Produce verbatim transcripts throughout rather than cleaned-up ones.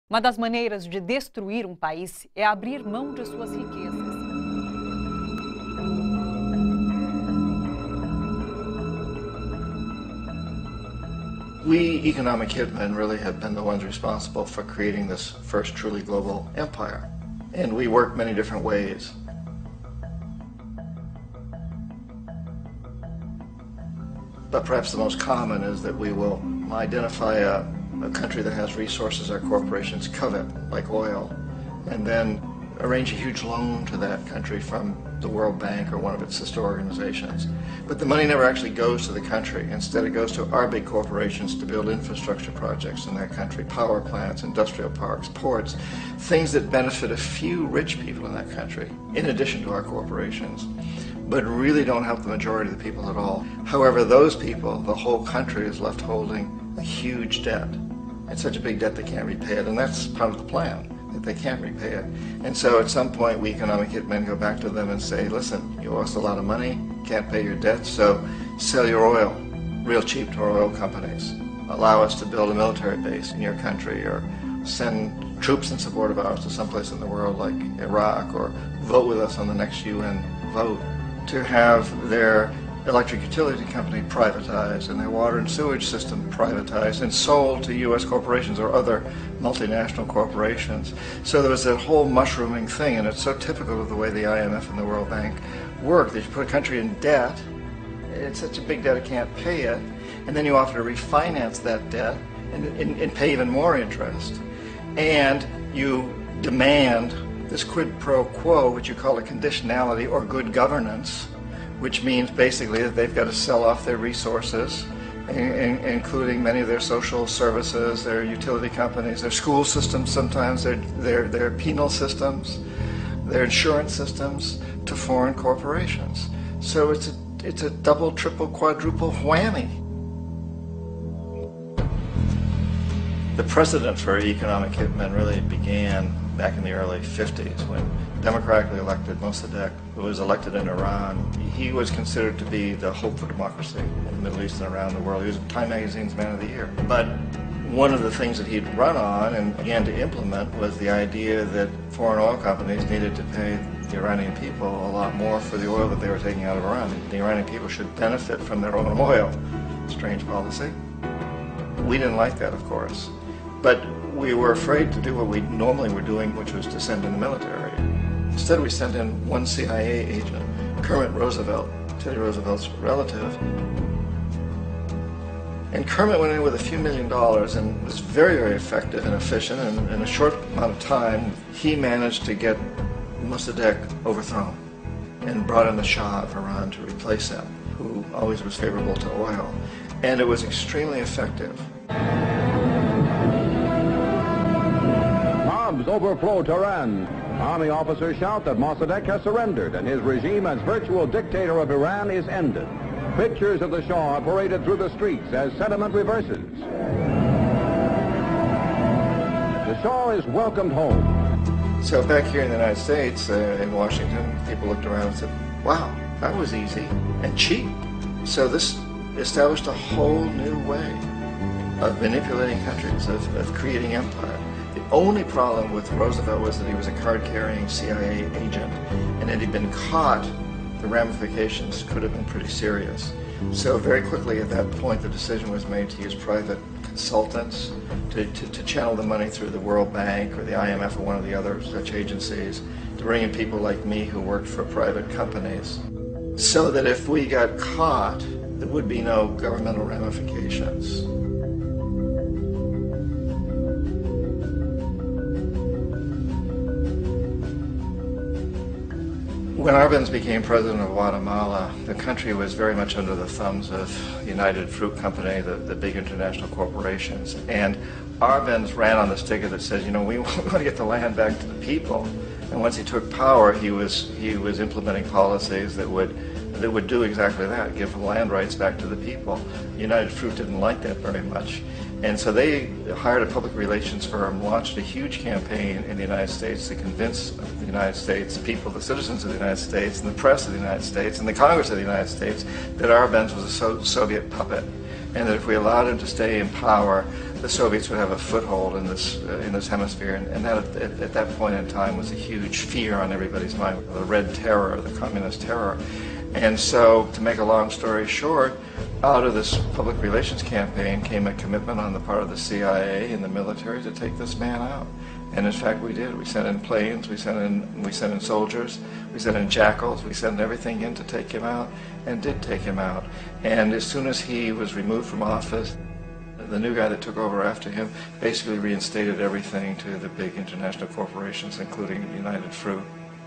Uma das maneiras de destruir um país é abrir mão de suas riquezas. We economic hitmen really have been the ones responsible for creating this first truly global empire. And we work many different ways. But perhaps the most common is that we will identify a, a country that has resources our corporations covet, like oil, and then arrange a huge loan to that country from the World Bank or one of its sister organizations. But the money never actually goes to the country. Instead, it goes to our big corporations to build infrastructure projects in that country, power plants, industrial parks, ports, things that benefit a few rich people in that country, in addition to our corporations, but really don't help the majority of the people at all. However, those people, the whole country is left holding a huge debt. It's such a big debt they can't repay it, and that's part of the plan, that they can't repay it. And so at some point, we economic hitmen go back to them and say, listen, you owe us a lot of money, can't pay your debt, so sell your oil real cheap to our oil companies. Allow us to build a military base in your country, or send troops in support of ours to someplace in the world like Iraq, or vote with us on the next U N vote. To have their electric utility company privatized and their water and sewage system privatized and sold to U S corporations or other multinational corporations. So there was that whole mushrooming thing, and it's so typical of the way the I M F and the World Bank work, that you put a country in debt, it's such a big debt it can't pay it, and then you offer to refinance that debt and, and, and pay even more interest. And you demand this quid pro quo, which you call a conditionality or good governance, which means basically that they've got to sell off their resources, in, in, including many of their social services, their utility companies, their school systems sometimes, their, their, their penal systems, their insurance systems, to foreign corporations. So it's a, it's a double, triple, quadruple whammy. The precedent for economic hitmen really began back in the early fifties when democratically elected Mossadegh, who was elected in Iran, he was considered to be the hope for democracy in the Middle East and around the world. He was Time Magazine's Man of the Year. But one of the things that he'd run on and began to implement was the idea that foreign oil companies needed to pay the Iranian people a lot more for the oil that they were taking out of Iran. The Iranian people should benefit from their own oil. Strange policy. We didn't like that, of course. But we were afraid to do what we normally were doing, which was to send in the military. Instead, we sent in one C I A agent, Kermit Roosevelt, Teddy Roosevelt's relative. And Kermit went in with a few million dollars and was very, very effective and efficient. And in a short amount of time, he managed to get Mossadegh overthrown and brought in the Shah of Iran to replace him, who always was favorable to oil. And it was extremely effective. Mobs overflow Tehran. Army officers shout that Mossadegh has surrendered and his regime as virtual dictator of Iran is ended. Pictures of the Shah are paraded through the streets as sentiment reverses. The Shah is welcomed home. So back here in the United States, uh, in Washington, people looked around and said, wow, that was easy and cheap. So this established a whole new way of manipulating countries, of, of creating empire. The only problem with Roosevelt was that he was a card-carrying C I A agent, and had he been caught, the ramifications could have been pretty serious. So very quickly at that point, the decision was made to use private consultants to, to, to channel the money through the World Bank or the I M F or one of the other such agencies, to bring in people like me who worked for private companies, so that if we got caught, there would be no governmental ramifications. When Arbenz became president of Guatemala, the country was very much under the thumbs of United Fruit Company, the, the big international corporations. And Arbenz ran on this ticket that says, you know, we want to get the land back to the people. And once he took power, he was, he was implementing policies that would, that would do exactly that, give the land rights back to the people. United Fruit didn't like that very much. And so they hired a public relations firm, launched a huge campaign in the United States to convince the United States people, the citizens of the United States, and the press of the United States, and the Congress of the United States, that Arbenz was a so Soviet puppet, and that if we allowed him to stay in power, the Soviets would have a foothold in this uh, in this hemisphere, and, and that at, at that point in time was a huge fear on everybody's mind, the Red Terror, the Communist terror. And so, to make a long story short, out of this public relations campaign came a commitment on the part of the C I A and the military to take this man out. And in fact, we did. We sent in planes, we sent in we sent in soldiers, we sent in jackals, we sent everything in to take him out, and did take him out. And as soon as he was removed from office, the new guy that took over after him basically reinstated everything to the big international corporations, including United Fruit.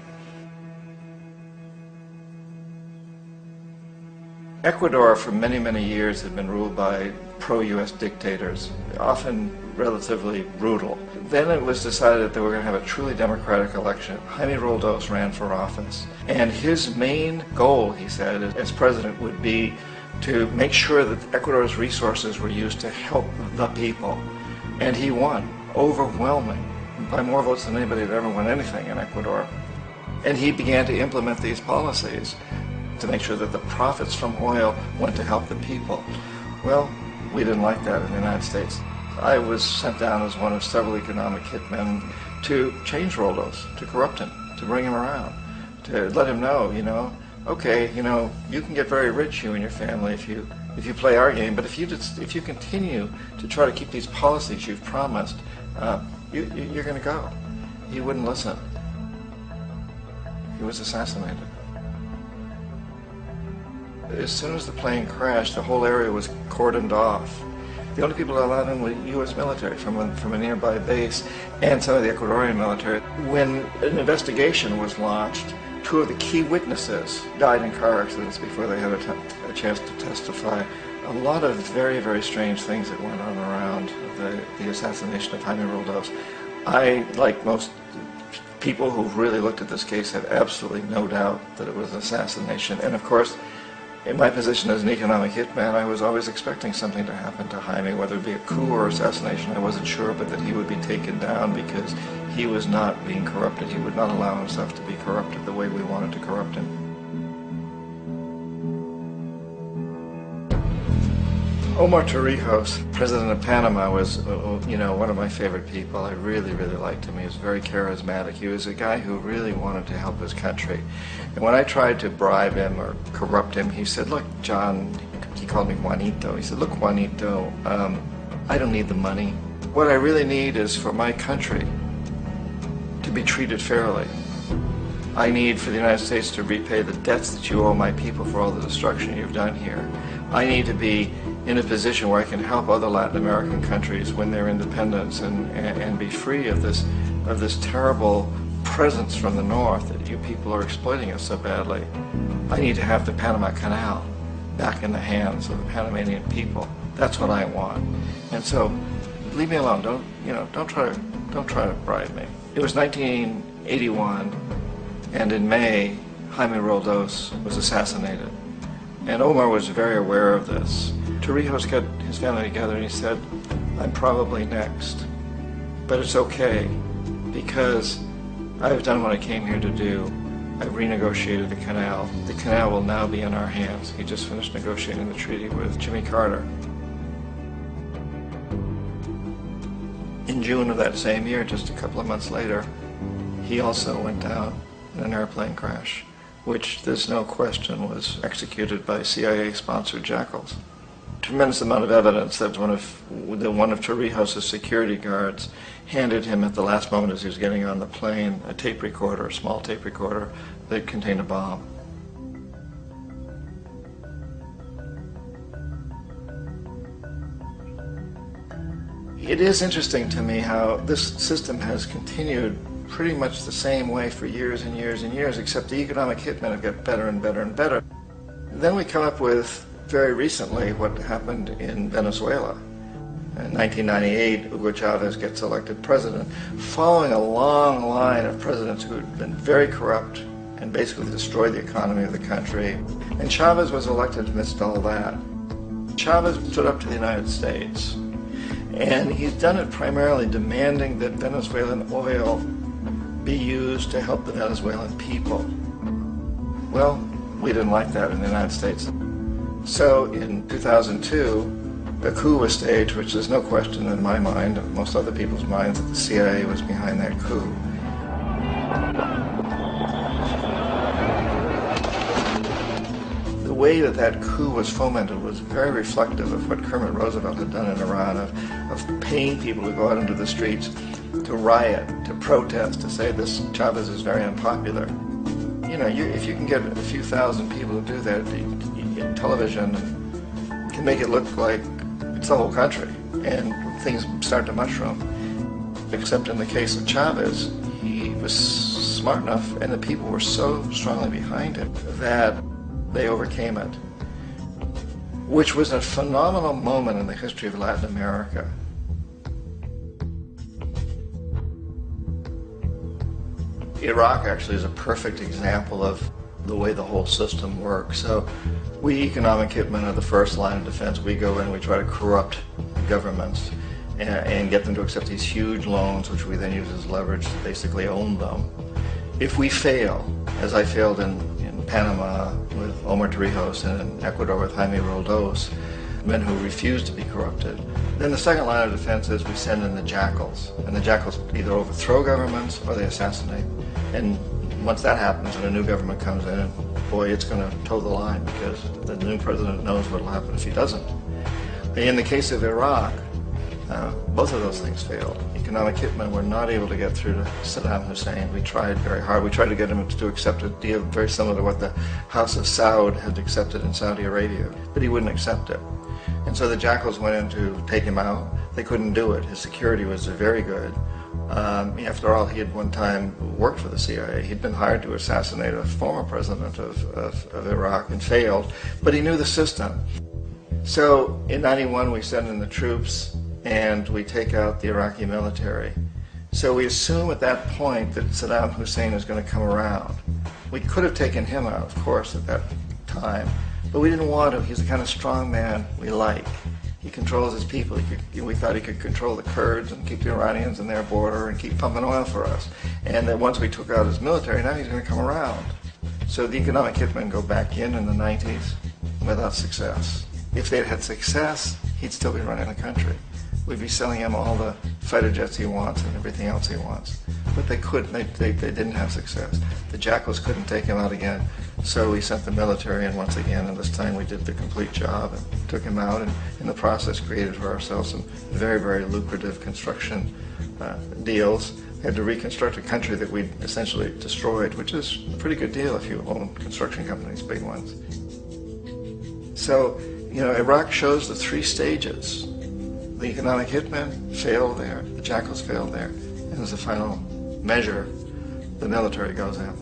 Ecuador for many, many years had been ruled by pro-U S dictators, often relatively brutal. Then it was decided that they were going to have a truly democratic election. Jaime Roldos ran for office, and his main goal, he said, as president would be to make sure that Ecuador's resources were used to help the people. And he won, overwhelming, by more votes than anybody had ever won anything in Ecuador. And he began to implement these policies to make sure that the profits from oil went to help the people. Well, we didn't like that in the United States. I was sent down as one of several economic hitmen to change Roldos, to corrupt him, to bring him around, to let him know, you know, okay, you know, you can get very rich, you and your family, if you if you play our game, but if you just, if you continue to try to keep these policies you've promised, uh, you, you're going to go. He wouldn't listen. He was assassinated. As soon as the plane crashed, the whole area was cordoned off. The only people allowed in were U S military from a, from a nearby base and some of the Ecuadorian military. When an investigation was launched, two of the key witnesses died in car accidents before they had a, t a chance to testify. A lot of very, very strange things that went on around the, the assassination of Jaime Roldos. I, like most people who've really looked at this case, have absolutely no doubt that it was an assassination. And of course, in my position as an economic hitman, I was always expecting something to happen to Jaime, whether it be a coup or assassination, I wasn't sure, but that he would be taken down because he was not being corrupted. He would not allow himself to be corrupted the way we wanted to corrupt him. Omar Torrijos, president of Panama, was, you know, one of my favorite people. I really, really liked him. He was very charismatic. He was a guy who really wanted to help his country. And when I tried to bribe him or corrupt him, he said, look, John, he called me Juanito. He said, look, Juanito, um, I don't need the money. What I really need is for my country to be treated fairly. I need for the United States to repay the debts that you owe my people for all the destruction you've done here. I need to be in a position where I can help other Latin American countries win their independence and, and, and be free of this, of this terrible presence from the north that you people are exploiting us so badly. I need to have the Panama Canal back in the hands of the Panamanian people. That's what I want. And so, leave me alone. Don't, you know, don't try to, don't try to bribe me. It was nineteen eighty-one, and in May, Jaime Roldos was assassinated. And Omar was very aware of this. Torrijos got his family together and he said, I'm probably next, but it's okay because I've done what I came here to do. I've renegotiated the canal. The canal will now be in our hands. He just finished negotiating the treaty with Jimmy Carter. In June of that same year, just a couple of months later, he also went down in an airplane crash, which there's no question was executed by C I A-sponsored jackals. Tremendous amount of evidence that one of that one of Torrijos' security guards handed him at the last moment as he was getting on the plane a tape recorder, a small tape recorder that contained a bomb. It is interesting to me how this system has continued pretty much the same way for years and years and years, except the economic hitmen have got better and better and better. Then we come up with, very recently, what happened in Venezuela. In nineteen ninety-eight, Hugo Chavez gets elected president, following a long line of presidents who had been very corrupt and basically destroyed the economy of the country. And Chavez was elected amidst all that. Chavez stood up to the United States, and he's done it primarily demanding that Venezuelan oil be used to help the Venezuelan people. Well, we didn't like that in the United States. So in two thousand two, a coup was staged, which there's no question in my mind, and most other people's minds, that the C I A was behind that coup. The way that that coup was fomented was very reflective of what Kermit Roosevelt had done in Iran, of, of paying people to go out into the streets, to riot, to protest, to say this Chavez is very unpopular. You know, you, if you can get a few thousand people to do that in television, can make it look like it's the whole country, and things start to mushroom. Except in the case of Chavez, he was smart enough, and the people were so strongly behind him that they overcame it, which was a phenomenal moment in the history of Latin America. Iraq actually is a perfect example of the way the whole system works. So we economic hitmen are the first line of defense. We go in, we try to corrupt governments and, and get them to accept these huge loans, which we then use as leverage to basically own them. If we fail, as I failed in, in Panama with Omar Torrijos and in Ecuador with Jaime Roldos, men who refuse to be corrupted, then the second line of defense is we send in the jackals. And the jackals either overthrow governments or they assassinate. And once that happens and a new government comes in, and boy, it's going to toe the line, because the new president knows what will happen if he doesn't. In the case of Iraq, uh, both of those things failed. Economic hitmen were not able to get through to Saddam Hussein. We tried very hard. We tried to get him to accept a deal very similar to what the House of Saud had accepted in Saudi Arabia, but he wouldn't accept it. And so the jackals went in to take him out. They couldn't do it. His security was very good. Um, after all, he had one time worked for the C I A. He'd been hired to assassinate a former president of, of, of Iraq and failed, but he knew the system. So in ninety-one, we send in the troops and we take out the Iraqi military. So we assume at that point that Saddam Hussein is going to come around. We could have taken him out, of course, at that time, but we didn't want to. He's the kind of strong man we like. He controls his people. He could, we thought he could control the Kurds and keep the Iranians in their border and keep pumping oil for us. And that once we took out his military, now he's going to come around. So the economic hitmen go back in in the nineties without success. If they'd had success, he'd still be running the country. We'd be selling him all the fighter jets he wants and everything else he wants. But they couldn't. They, they, they didn't have success. The jackals couldn't take him out again. So we sent the military in once again, and this time we did the complete job and took him out, and in the process created for ourselves some very, very lucrative construction uh, deals. We had to reconstruct a country that we'd essentially destroyed, which is a pretty good deal if you own construction companies, big ones. So, you know, Iraq shows the three stages. The economic hitmen failed there, the jackals failed there, and as a final measure, the military goes in.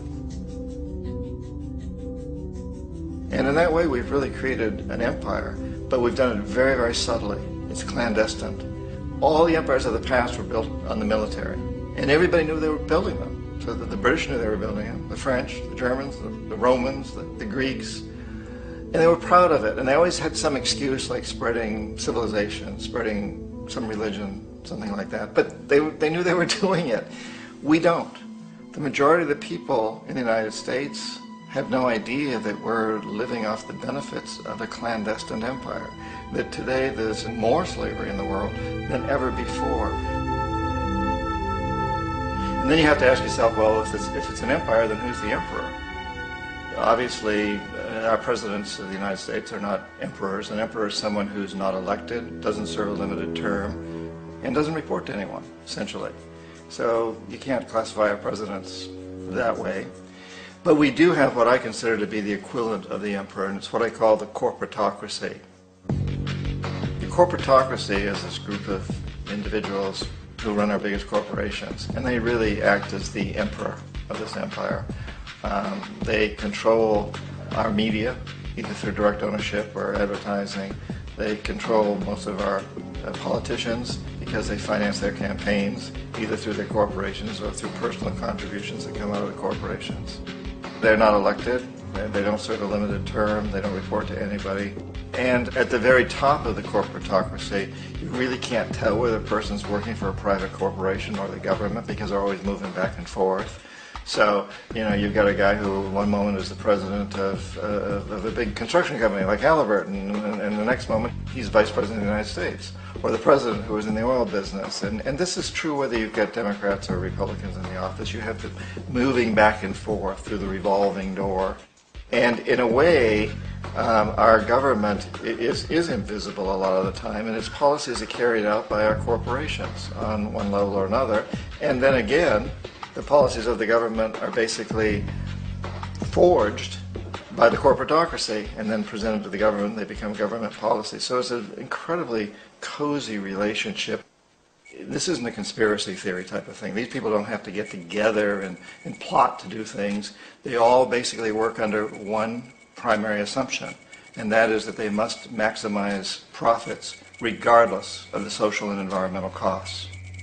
And in that way, we've really created an empire, but we've done it very, very subtly. It's clandestine. All the empires of the past were built on the military, and everybody knew they were building them. So that the British knew they were building them, the French, the Germans, the, the Romans, the, the Greeks, and they were proud of it. And they always had some excuse, like spreading civilization, spreading some religion, something like that. But they, they knew they were doing it. We don't. The majority of the people in the United States have no idea that we're living off the benefits of a clandestine empire, that today there's more slavery in the world than ever before. And then you have to ask yourself, well, if it's, if it's an empire, then who's the emperor? Obviously, uh, our presidents of the United States are not emperors. An emperor is someone who's not elected, doesn't serve a limited term, and doesn't report to anyone, essentially. So you can't classify our presidents that way. But we do have what I consider to be the equivalent of the emperor, and it's what I call the corporatocracy. The corporatocracy is this group of individuals who run our biggest corporations, and they really act as the emperor of this empire. Um, they control our media, either through direct ownership or advertising. They control most of our uh, politicians because they finance their campaigns, either through their corporations or through personal contributions that come out of the corporations. They're not elected, they don't serve a limited term, they don't report to anybody. And at the very top of the corporatocracy, you really can't tell whether a person's working for a private corporation or the government because they're always moving back and forth. So, you know, you've got a guy who one moment is the president of, uh, of a big construction company like Halliburton, and, and the next moment he's vice president of the United States, or the president who is in the oil business. And, and this is true whether you've got Democrats or Republicans in the office. You have to moving back and forth through the revolving door. And in a way, um, our government is, is invisible a lot of the time, and its policies are carried out by our corporations on one level or another. And then again, the policies of the government are basically forged by the corporatocracy and then presented to the government. They become government policies. So it's an incredibly cozy relationship. This isn't a conspiracy theory type of thing. These people don't have to get together and, and plot to do things. They all basically work under one primary assumption, and that is that they must maximize profits regardless of the social and environmental costs.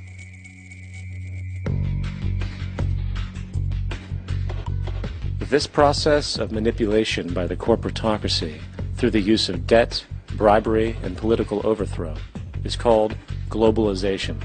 This process of manipulation by the corporatocracy through the use of debt, bribery, and political overthrow is called globalization.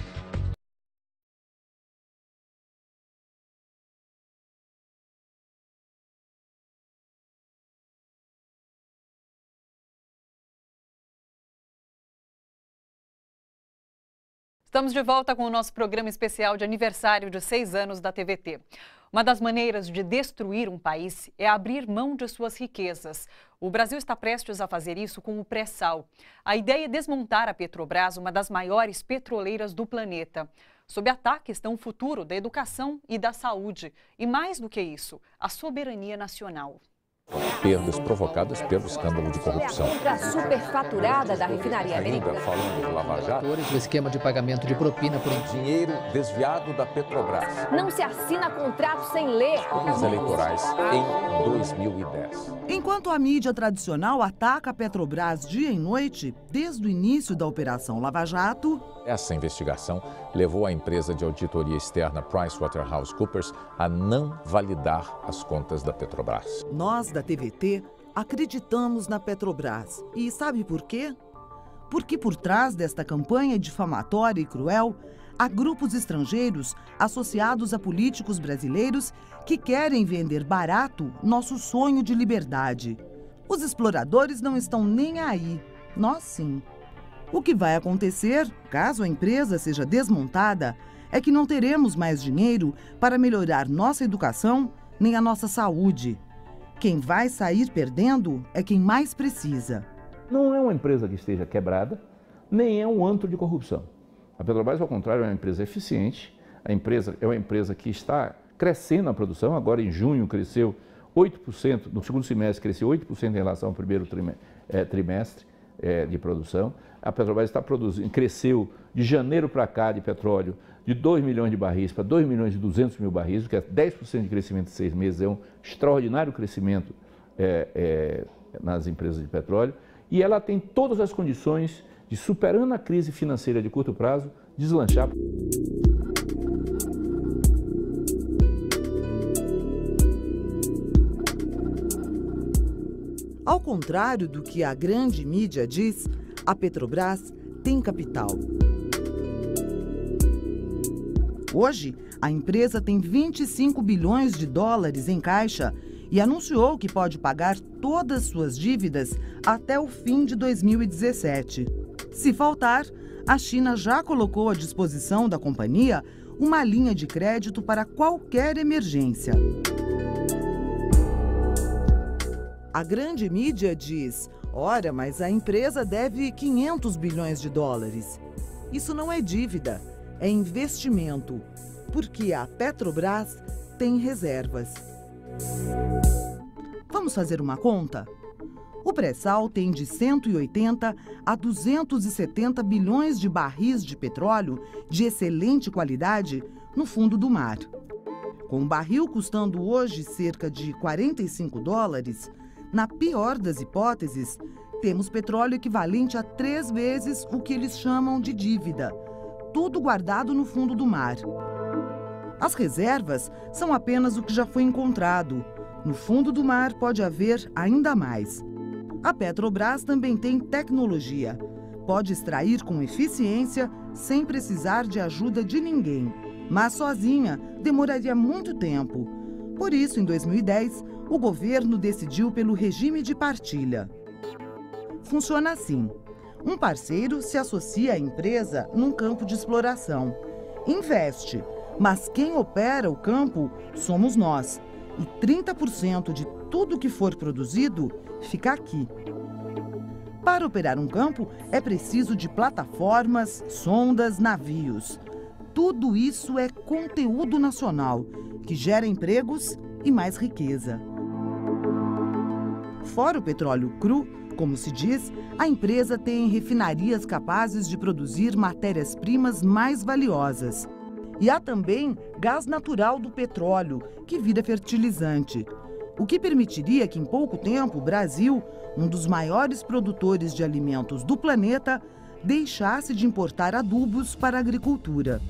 Estamos de volta com o nosso programa especial de aniversário de seis anos da T V T. Uma das maneiras de destruir um país é abrir mão de suas riquezas. O Brasil está prestes a fazer isso com o pré-sal. A ideia é desmontar a Petrobras, uma das maiores petroleiras do planeta. Sob ataque estão o futuro da educação e da saúde. E mais do que isso, a soberania nacional. Perdas provocadas pelo escândalo de corrupção. A superfaturada da refinaria americana. Falando de Lava Jato, o esquema de pagamento de propina por dinheiro desviado da Petrobras. Não se assina contrato sem ler. Os eleitorais em dois mil e dez. Enquanto a mídia tradicional ataca a Petrobras dia e noite, desde o início da Operação Lava Jato, essa investigação levou a empresa de auditoria externa PricewaterhouseCoopers a não validar as contas da Petrobras. Nós, da T V T, acreditamos na Petrobras. E sabe por quê? Porque por trás desta campanha difamatória e cruel, há grupos estrangeiros associados a políticos brasileiros que querem vender barato nosso sonho de liberdade. Os exploradores não estão nem aí. Nós sim. O que vai acontecer, caso a empresa seja desmontada, é que não teremos mais dinheiro para melhorar nossa educação nem a nossa saúde. Quem vai sair perdendo é quem mais precisa. Não é uma empresa que esteja quebrada, nem é um antro de corrupção. A Petrobras, ao contrário, é uma empresa eficiente. A empresa é uma empresa que está crescendo a produção. Agora, em junho, cresceu oito por cento, no segundo semestre, cresceu oito por cento em relação ao primeiro trimestre de produção. A Petrobras está produzindo, cresceu de janeiro para cá de petróleo de dois milhões de barris para dois milhões e duzentos mil barris, o que é dez por cento de crescimento em seis meses, é um extraordinário crescimento é, é, nas empresas de petróleo. E ela tem todas as condições de, superando a crise financeira de curto prazo, deslanchar. Ao contrário do que a grande mídia diz, a Petrobras tem capital. Hoje, a empresa tem vinte e cinco bilhões de dólares em caixa e anunciou que pode pagar todas suas dívidas até o fim de dois mil e dezessete. Se faltar, a China já colocou à disposição da companhia uma linha de crédito para qualquer emergência. A grande mídia diz: ora, mas a empresa deve quinhentos bilhões de dólares. Isso não é dívida, é investimento, porque a Petrobras tem reservas. Vamos fazer uma conta? O pré-sal tem de cento e oitenta a duzentos e setenta bilhões de barris de petróleo de excelente qualidade no fundo do mar. Com o barril custando hoje cerca de quarenta e cinco dólares, na pior das hipóteses, temos petróleo equivalente a três vezes o que eles chamam de dívida, tudo guardado no fundo do mar. As reservas são apenas o que já foi encontrado. No fundo do mar pode haver ainda mais. A Petrobras também tem tecnologia. Pode extrair com eficiência sem precisar de ajuda de ninguém. Mas sozinha demoraria muito tempo. Por isso, em dois mil e dez, o governo decidiu pelo regime de partilha. Funciona assim: um parceiro se associa à empresa num campo de exploração, investe, mas quem opera o campo somos nós. E trinta por cento de tudo que for produzido fica aqui. Para operar um campo, é preciso de plataformas, sondas, navios. Tudo isso é conteúdo nacional, que gera empregos e mais riqueza. Fora o petróleo cru, como se diz, a empresa tem refinarias capazes de produzir matérias-primas mais valiosas. E há também gás natural do petróleo, que vira fertilizante, o que permitiria que em pouco tempo o Brasil, um dos maiores produtores de alimentos do planeta, deixasse de importar adubos para a agricultura.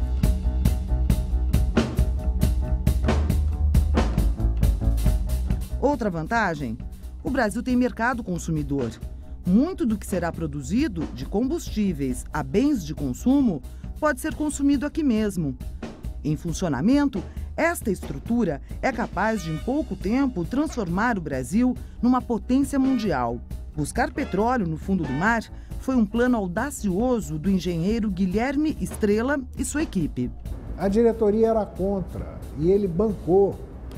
Outra vantagem: o Brasil tem mercado consumidor. Muito do que será produzido, de combustíveis a bens de consumo, pode ser consumido aqui mesmo. Em funcionamento, esta estrutura é capaz de, em pouco tempo, transformar o Brasil numa potência mundial. Buscar petróleo no fundo do mar foi um plano audacioso do engenheiro Guilherme Estrela e sua equipe. A diretoria era contra e ele bancou.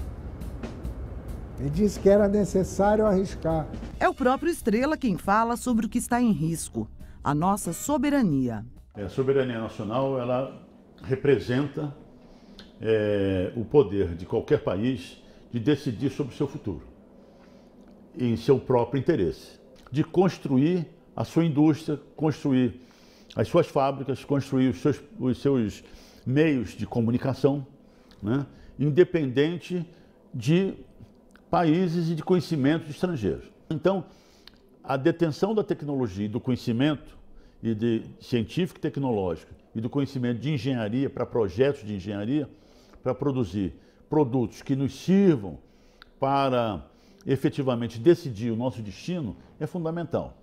Ele disse que era necessário arriscar. É o próprio Estrela quem fala sobre o que está em risco: a nossa soberania. A soberania nacional, ela representa é, o poder de qualquer país de decidir sobre o seu futuro, em seu próprio interesse, de construir a sua indústria, construir as suas fábricas, construir os seus, os seus meios de comunicação, né, independente de países e de conhecimento de estrangeiros. Então, a detenção da tecnologia e do conhecimento e de científico e tecnológico e do conhecimento de engenharia para projetos de engenharia, para produzir produtos que nos sirvam para efetivamente decidir o nosso destino, é fundamental.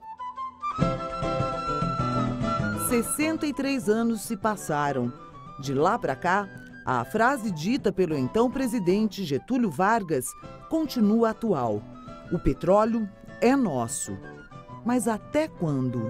sessenta e três anos se passaram. De lá para cá, a frase dita pelo então presidente Getúlio Vargas continua atual: o petróleo é nosso. Mas até quando?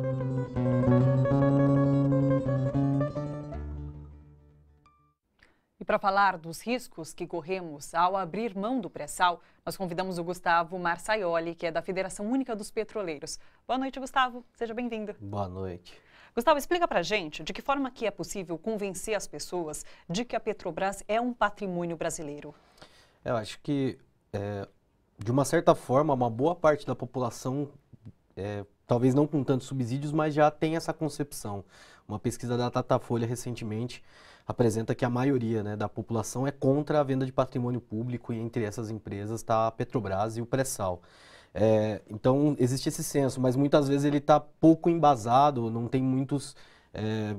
E para falar dos riscos que corremos ao abrir mão do pré-sal, nós convidamos o Gustavo Marsaioli, que é da Federação Única dos Petroleiros. Boa noite, Gustavo. Seja bem-vindo. Boa noite. Gustavo, explica pra gente de que forma que é possível convencer as pessoas de que a Petrobras é um patrimônio brasileiro. Eu acho que, é, de uma certa forma, uma boa parte da população, é, talvez não com tantos subsídios, mas já tem essa concepção. Uma pesquisa da Datafolha recentemente apresenta que a maioria, né, da população é contra a venda de patrimônio público, e entre essas empresas está a Petrobras e o pré-sal. É, então, existe esse senso, mas muitas vezes ele está pouco embasado, não tem muitos é,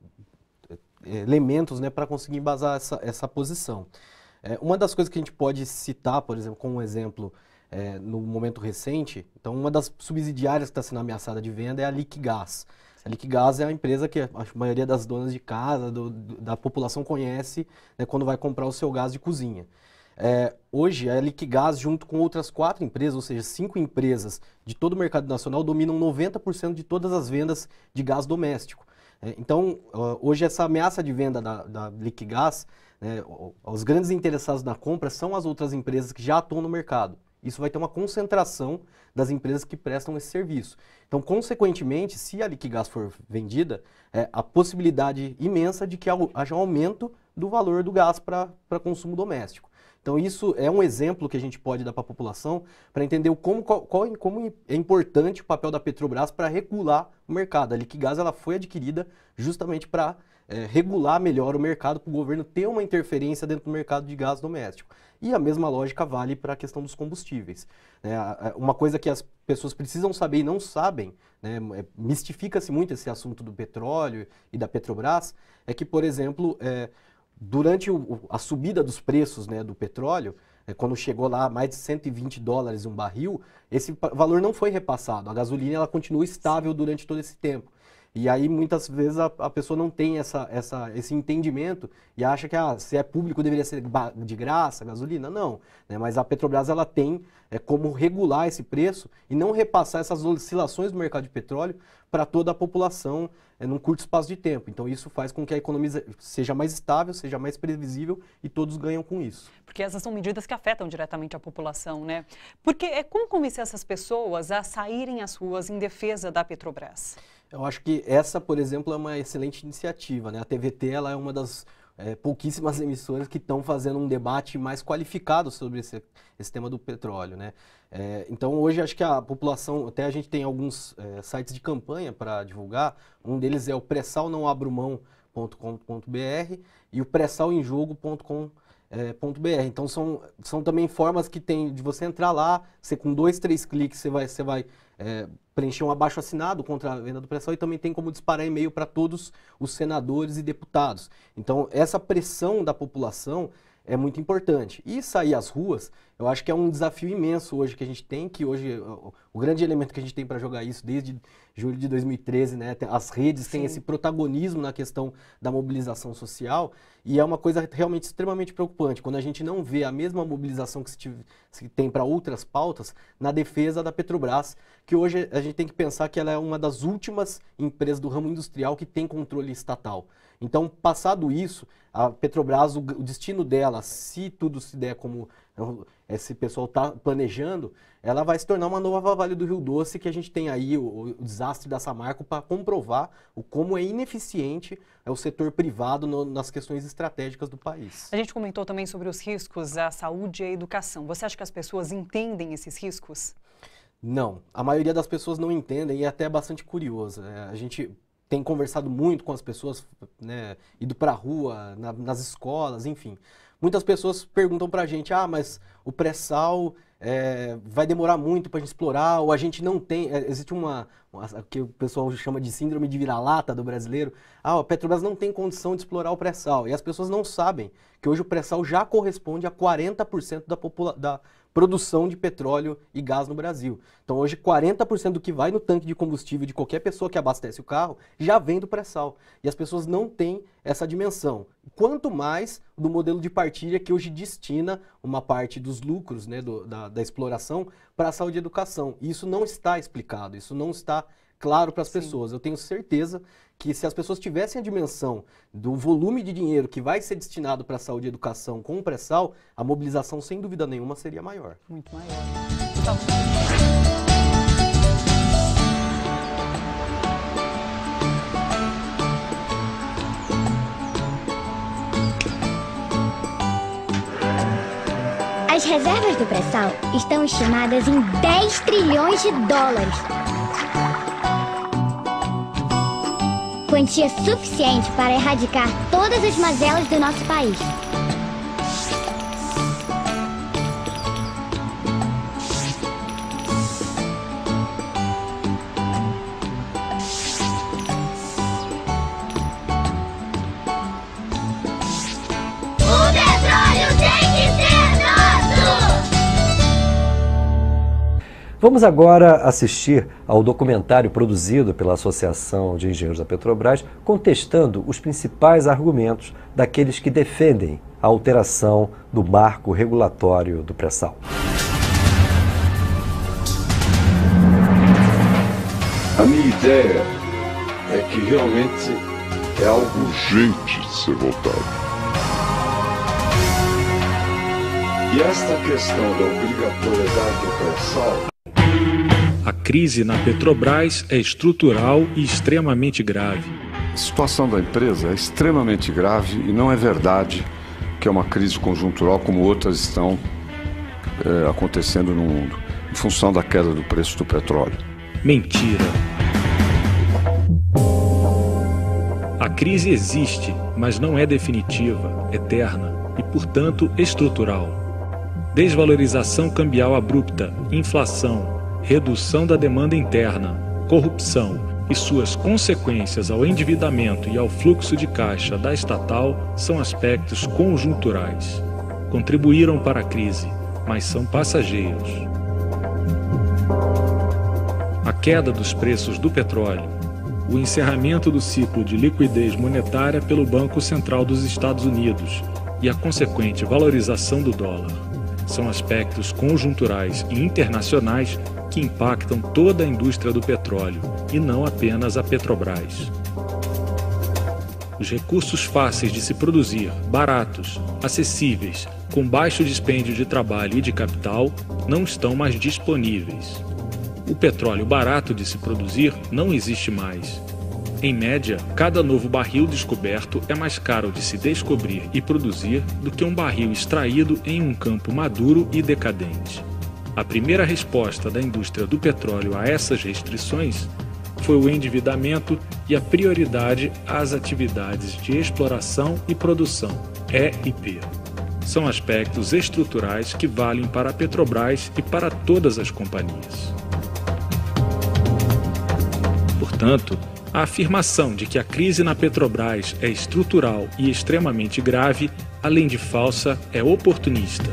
elementos, né, para conseguir embasar essa, essa posição. É, uma das coisas que a gente pode citar, por exemplo, como um exemplo, é, no momento recente, então uma das subsidiárias que está sendo ameaçada de venda é a Liquigás. A Liquigás é uma empresa que a maioria das donas de casa, do, do, da população conhece, né, quando vai comprar o seu gás de cozinha. É, hoje, a Liquigás, junto com outras quatro empresas, ou seja, cinco empresas de todo o mercado nacional, dominam noventa por cento de todas as vendas de gás doméstico. É, então, hoje, essa ameaça de venda da, da Liquigás, né, os grandes interessados na compra são as outras empresas que já atuam no mercado. Isso vai ter uma concentração das empresas que prestam esse serviço. Então, consequentemente, se a Liquigás for vendida, é a possibilidade imensa de que haja um aumento do valor do gás para consumo doméstico. Então, isso é um exemplo que a gente pode dar para a população para entender como, qual, qual, como é importante o papel da Petrobras para regular o mercado. A Liquigás ela foi adquirida justamente para é, regular melhor o mercado, para o governo ter uma interferência dentro do mercado de gás doméstico. E a mesma lógica vale para a questão dos combustíveis. É, uma coisa que as pessoas precisam saber e não sabem, né, mistifica-se muito esse assunto do petróleo e da Petrobras, é que, por exemplo, é, durante o, a subida dos preços, né, do petróleo, é, quando chegou lá a mais de cento e vinte dólares um barril, esse valor não foi repassado. A gasolina ela continua estável durante todo esse tempo. E aí, muitas vezes, a, a pessoa não tem essa, essa, esse entendimento e acha que ah, se é público deveria ser de graça, gasolina. Não, né? Mas a Petrobras ela tem é, como regular esse preço e não repassar essas oscilações do mercado de petróleo para toda a população é, num curto espaço de tempo. Então, isso faz com que a economia seja mais estável, seja mais previsível e todos ganham com isso. Porque essas são medidas que afetam diretamente a população, né? Porque é como convencer essas pessoas a saírem às ruas em defesa da Petrobras? Eu acho que essa, por exemplo, é uma excelente iniciativa, né? A T V T ela é uma das é, pouquíssimas emissoras que estão fazendo um debate mais qualificado sobre esse, esse tema do petróleo, né? É, então, hoje, acho que a população, até a gente tem alguns é, sites de campanha para divulgar, um deles é o pressal não abro mão ponto com ponto br e o pressal em jogo ponto com ponto br. Então, são, são também formas que tem de você entrar lá, você com dois, três cliques, você vai, você vai é, preencher um abaixo-assinado contra a venda do pressal e também tem como disparar e-mail para todos os senadores e deputados. Então, essa pressão da população é muito importante. E sair às ruas, eu acho que é um desafio imenso hoje que a gente tem, que hoje o, o grande elemento que a gente tem para jogar isso desde julho de dois mil e treze, né? As redes têm esse protagonismo na questão da mobilização social e é uma coisa realmente extremamente preocupante, quando a gente não vê a mesma mobilização que se, tive, se tem para outras pautas na defesa da Petrobras, que hoje a gente tem que pensar que ela é uma das últimas empresas do ramo industrial que tem controle estatal. Então, passado isso, a Petrobras, o, o destino dela, se tudo se der como esse pessoal está planejando, ela vai se tornar uma nova Vale do Rio Doce, que a gente tem aí o, o desastre da Samarco para comprovar o como é ineficiente é o setor privado no, nas questões estratégicas do país. A gente comentou também sobre os riscos à saúde e à educação. Você acha que as pessoas entendem esses riscos? Não, a maioria das pessoas não entendem e é até bastante curioso. É, a gente tem conversado muito com as pessoas, né, ido para a rua, na, nas escolas, enfim. Muitas pessoas perguntam para a gente, ah, mas o pré-sal é, vai demorar muito para a gente explorar, ou a gente não tem, é, existe uma, uma, que o pessoal chama de síndrome de vira-lata do brasileiro, ah, a Petrobras não tem condição de explorar o pré-sal, e as pessoas não sabem que hoje o pré-sal já corresponde a quarenta por cento da, popula da produção de petróleo e gás no Brasil. Então hoje quarenta por cento do que vai no tanque de combustível de qualquer pessoa que abastece o carro já vem do pré-sal. E as pessoas não têm essa dimensão. Quanto mais do modelo de partilha que hoje destina uma parte dos lucros, né, do, da, da exploração para a saúde e educação. E isso não está explicado, isso não está claro para as pessoas. Eu tenho certeza que se as pessoas tivessem a dimensão do volume de dinheiro que vai ser destinado para a saúde e educação com o pré-sal, a mobilização, sem dúvida nenhuma, seria maior. Muito maior. Então... As reservas do pré-sal estão estimadas em dez trilhões de dólares. Quantia suficiente para erradicar todas as mazelas do nosso país. O petróleo tem que ser nosso! Vamos agora assistir ao documentário produzido pela Associação de Engenheiros da Petrobras, contestando os principais argumentos daqueles que defendem a alteração do marco regulatório do pré-sal. A minha ideia é que realmente é algo urgente de ser votado. E esta questão da obrigatoriedade do pré-sal... A crise na Petrobras é estrutural e extremamente grave. A situação da empresa é extremamente grave e não é verdade que é uma crise conjuntural como outras estão é, acontecendo no mundo, em função da queda do preço do petróleo. Mentira. A crise existe, mas não é definitiva, eterna e, portanto, estrutural. Desvalorização cambial abrupta, inflação, redução da demanda interna, corrupção e suas consequências ao endividamento e ao fluxo de caixa da estatal são aspectos conjunturais. Contribuíram para a crise, mas são passageiros. A queda dos preços do petróleo, o encerramento do ciclo de liquidez monetária pelo Banco Central dos Estados Unidos e a consequente valorização do dólar. São aspectos conjunturais e internacionais que impactam toda a indústria do petróleo e não apenas a Petrobras. Os recursos fáceis de se produzir, baratos, acessíveis, com baixo dispêndio de trabalho e de capital, não estão mais disponíveis. O petróleo barato de se produzir não existe mais. Em média, cada novo barril descoberto é mais caro de se descobrir e produzir do que um barril extraído em um campo maduro e decadente. A primeira resposta da indústria do petróleo a essas restrições foi o endividamento e a prioridade às atividades de exploração e produção, E e P. São aspectos estruturais que valem para a Petrobras e para todas as companhias. Portanto, a afirmação de que a crise na Petrobras é estrutural e extremamente grave, além de falsa, é oportunista.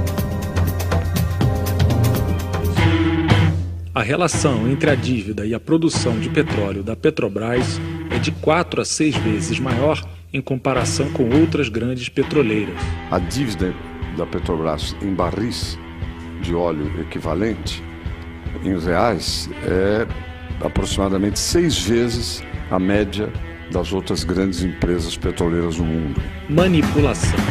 A relação entre a dívida e a produção de petróleo da Petrobras é de quatro a seis vezes maior em comparação com outras grandes petroleiras. A dívida da Petrobras em barris de óleo equivalente, em reais, é aproximadamente seis vezes a média das outras grandes empresas petroleiras do mundo. Manipulação.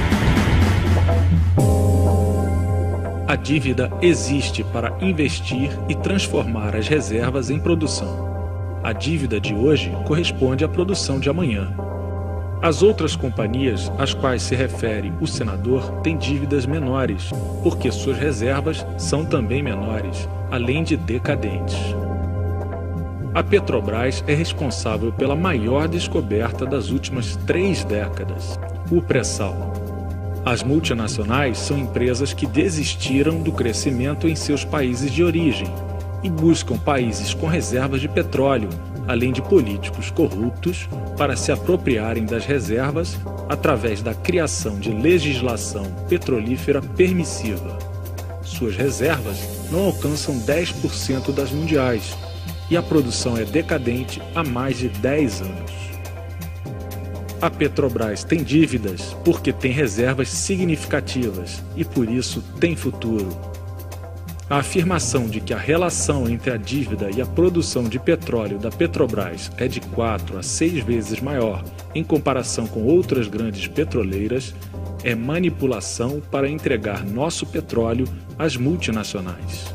A dívida existe para investir e transformar as reservas em produção. A dívida de hoje corresponde à produção de amanhã. As outras companhias às quais se refere o senador têm dívidas menores, porque suas reservas são também menores, além de decadentes. A Petrobras é responsável pela maior descoberta das últimas três décadas, o pré-sal. As multinacionais são empresas que desistiram do crescimento em seus países de origem e buscam países com reservas de petróleo, além de políticos corruptos, para se apropriarem das reservas através da criação de legislação petrolífera permissiva. Suas reservas não alcançam dez por cento das mundiais e a produção é decadente há mais de dez anos. A Petrobras tem dívidas porque tem reservas significativas e por isso tem futuro. A afirmação de que a relação entre a dívida e a produção de petróleo da Petrobras é de quatro a seis vezes maior em comparação com outras grandes petroleiras é manipulação para entregar nosso petróleo às multinacionais.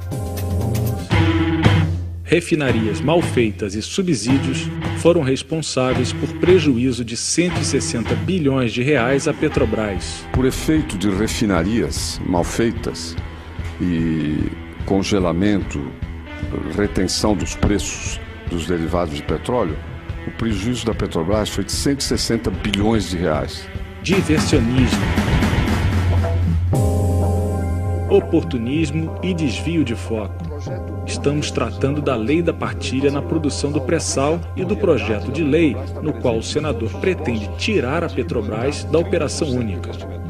Refinarias mal feitas e subsídios foram responsáveis por prejuízo de cento e sessenta bilhões de reais à Petrobras. Por efeito de refinarias mal feitas e congelamento, retenção dos preços dos derivados de petróleo, o prejuízo da Petrobras foi de cento e sessenta bilhões de reais. Diversionismo, oportunismo e desvio de foco. Estamos tratando da lei da partilha na produção do pré-sal e do projeto de lei no qual o senador pretende tirar a Petrobras da operação única.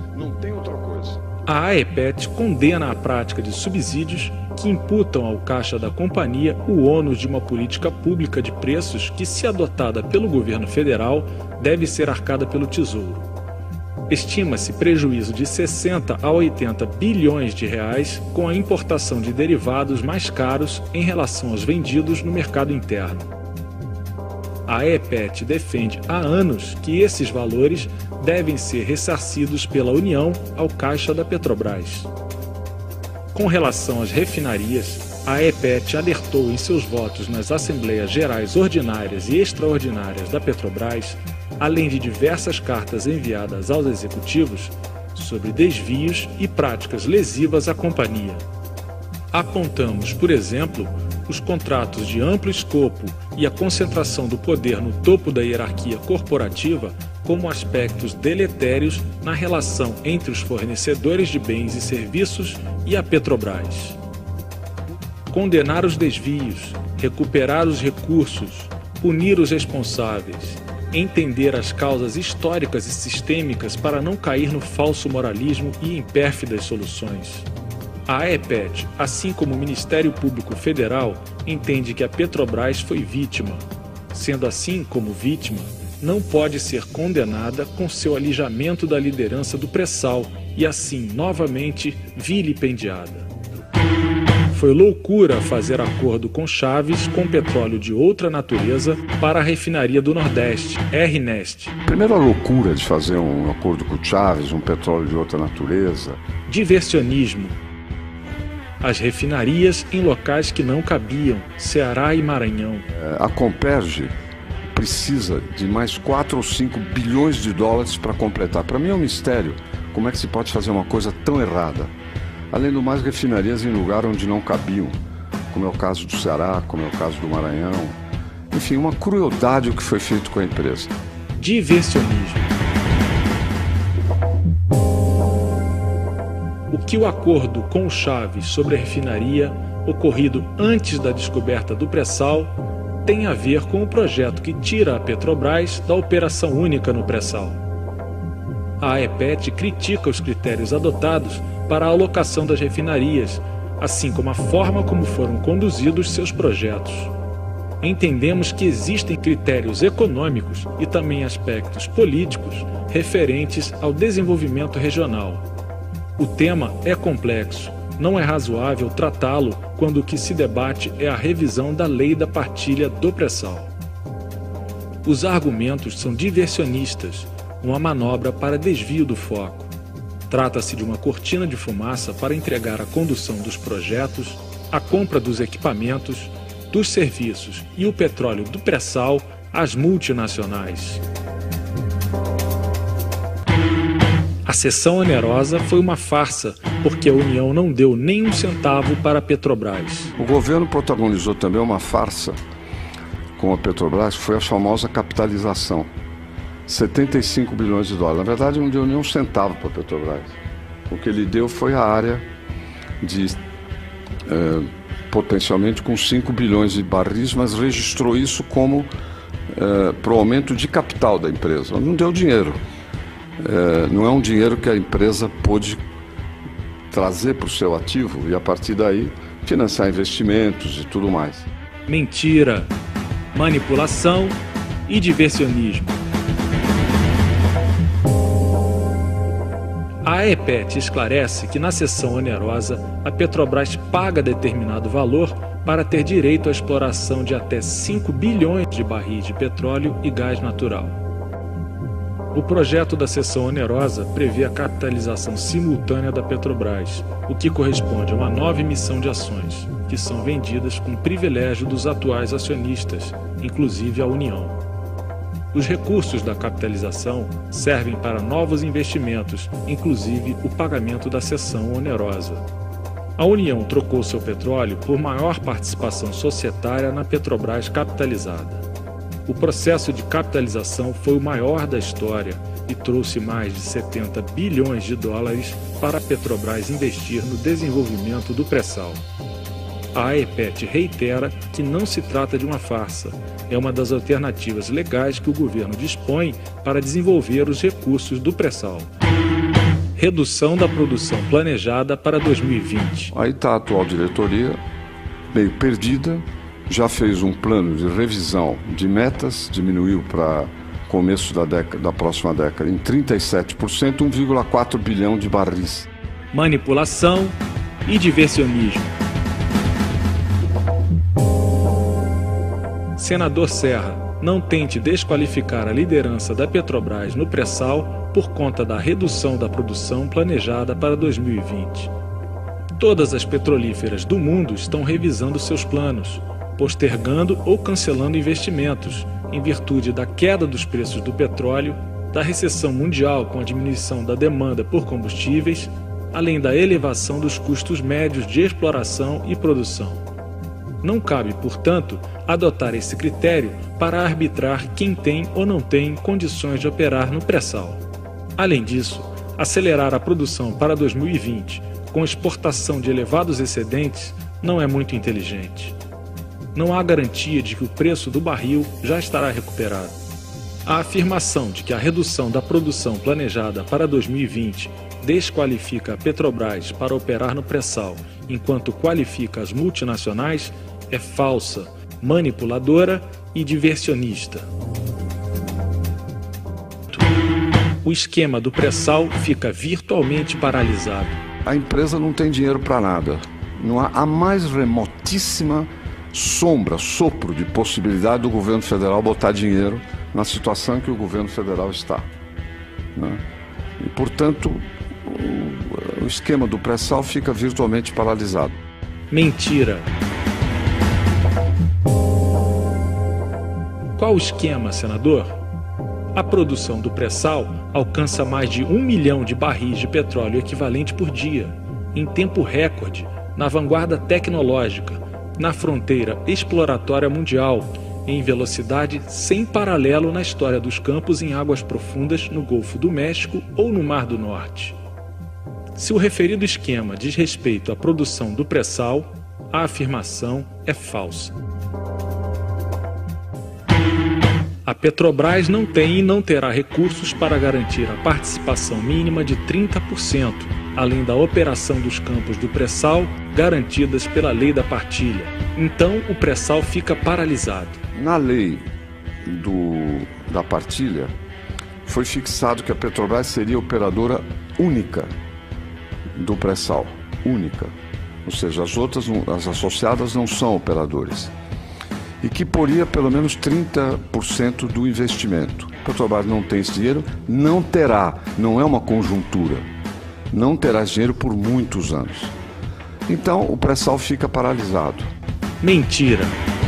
A AEPET condena a prática de subsídios que imputam ao caixa da companhia o ônus de uma política pública de preços que, se adotada pelo governo federal, deve ser arcada pelo Tesouro. Estima-se prejuízo de sessenta a oitenta bilhões de reais com a importação de derivados mais caros em relação aos vendidos no mercado interno. A AEPET defende há anos que esses valores devem ser ressarcidos pela União ao caixa da Petrobras. Com relação às refinarias, a AEPET alertou em seus votos nas Assembleias Gerais Ordinárias e Extraordinárias da Petrobras, além de diversas cartas enviadas aos executivos, sobre desvios e práticas lesivas à companhia. Apontamos, por exemplo, os contratos de amplo escopo e a concentração do poder no topo da hierarquia corporativa como aspectos deletérios na relação entre os fornecedores de bens e serviços e a Petrobras. Condenar os desvios, recuperar os recursos, punir os responsáveis, entender as causas históricas e sistêmicas para não cair no falso moralismo e em pérfidas soluções. A AEPET, assim como o Ministério Público Federal, entende que a Petrobras foi vítima. Sendo assim, como vítima, não pode ser condenada com seu alijamento da liderança do pré-sal e assim, novamente, vilipendiada. Foi loucura fazer acordo com Chaves com petróleo de outra natureza para a refinaria do Nordeste, RNEST. Primeiro, a loucura de fazer um acordo com Chaves, um petróleo de outra natureza. Diversionismo. As refinarias em locais que não cabiam, Ceará e Maranhão. A Comperge precisa de mais quatro ou cinco bilhões de dólares para completar. Para mim é um mistério como é que se pode fazer uma coisa tão errada. Além do mais, refinarias em lugar onde não cabiam, como é o caso do Ceará, como é o caso do Maranhão. Enfim, uma crueldade o que foi feito com a empresa. Diversionismo. O que o acordo com o Chaves sobre a refinaria, ocorrido antes da descoberta do pré-sal, tem a ver com o projeto que tira a Petrobras da operação única no pré-sal. A AEPET critica os critérios adotados para a alocação das refinarias, assim como a forma como foram conduzidos seus projetos. Entendemos que existem critérios econômicos e também aspectos políticos referentes ao desenvolvimento regional. O tema é complexo. Não é razoável tratá-lo quando o que se debate é a revisão da lei da partilha do pré-sal. Os argumentos são diversionistas, uma manobra para desvio do foco. Trata-se de uma cortina de fumaça para entregar a condução dos projetos, a compra dos equipamentos, dos serviços e o petróleo do pré-sal às multinacionais. A cessão onerosa foi uma farsa, porque a União não deu nem um centavo para a Petrobras. O governo protagonizou também uma farsa com a Petrobras, que foi a famosa capitalização. setenta e cinco bilhões de dólares. Na verdade, não deu nem um centavo para a Petrobras. O que ele deu foi a área de, é, potencialmente com cinco bilhões de barris, mas registrou isso como é, para o aumento de capital da empresa. Não deu dinheiro. É, não é um dinheiro que a empresa pôde trazer para o seu ativo e, a partir daí, financiar investimentos e tudo mais. Mentira, manipulação e diversionismo. A AEPET esclarece que na cessão onerosa, a Petrobras paga determinado valor para ter direito à exploração de até cinco bilhões de barris de petróleo e gás natural. O projeto da cessão onerosa prevê a capitalização simultânea da Petrobras, o que corresponde a uma nova emissão de ações, que são vendidas com privilégio dos atuais acionistas, inclusive a União. Os recursos da capitalização servem para novos investimentos, inclusive o pagamento da cessão onerosa. A União trocou seu petróleo por maior participação societária na Petrobras capitalizada. O processo de capitalização foi o maior da história e trouxe mais de setenta bilhões de dólares para a Petrobras investir no desenvolvimento do pré-sal. A AEPET reitera que não se trata de uma farsa, é uma das alternativas legais que o governo dispõe para desenvolver os recursos do pré-sal. Redução da produção planejada para dois mil e vinte. Aí está a atual diretoria, meio perdida, já fez um plano de revisão de metas, diminuiu para começo da, década, da próxima década em trinta e sete por cento, um vírgula quatro bilhão de barris. Manipulação e diversionismo. Senador Serra, não tente desqualificar a liderança da Petrobras no pré-sal por conta da redução da produção planejada para dois mil e vinte. Todas as petrolíferas do mundo estão revisando seus planos, postergando ou cancelando investimentos, em virtude da queda dos preços do petróleo, da recessão mundial com a diminuição da demanda por combustíveis, além da elevação dos custos médios de exploração e produção. Não cabe, portanto, adotar esse critério para arbitrar quem tem ou não tem condições de operar no pré-sal. Além disso, acelerar a produção para dois mil e vinte com exportação de elevados excedentes não é muito inteligente. Não há garantia de que o preço do barril já estará recuperado. A afirmação de que a redução da produção planejada para dois mil e vinte desqualifica a Petrobras para operar no pré-sal, enquanto qualifica as multinacionais, é falsa, manipuladora e diversionista. O esquema do pré-sal fica virtualmente paralisado. A empresa não tem dinheiro para nada. Não há a mais remotíssima sombra, sopro de possibilidade do governo federal botar dinheiro na situação em que o governo federal está, né? E, portanto, o, o esquema do pré-sal fica virtualmente paralisado. Mentira. Qual o esquema, senador? A produção do pré-sal alcança mais de um milhão de barris de petróleo equivalente por dia, em tempo recorde, na vanguarda tecnológica, na fronteira exploratória mundial, em velocidade sem paralelo na história dos campos em águas profundas no Golfo do México ou no Mar do Norte. Se o referido esquema diz respeito à produção do pré-sal, a afirmação é falsa. A Petrobras não tem e não terá recursos para garantir a participação mínima de trinta por cento, além da operação dos campos do pré-sal garantidas pela lei da partilha. Então, o pré-sal fica paralisado. Na lei do, da partilha, foi fixado que a Petrobras seria operadora única do pré-sal. Única. Ou seja, as outras, as associadas não são operadores. E que poria pelo menos trinta por cento do investimento. A Petrobras não tem esse dinheiro, não terá, não é uma conjuntura, não terá esse dinheiro por muitos anos. Então o pré-sal fica paralisado. Mentira.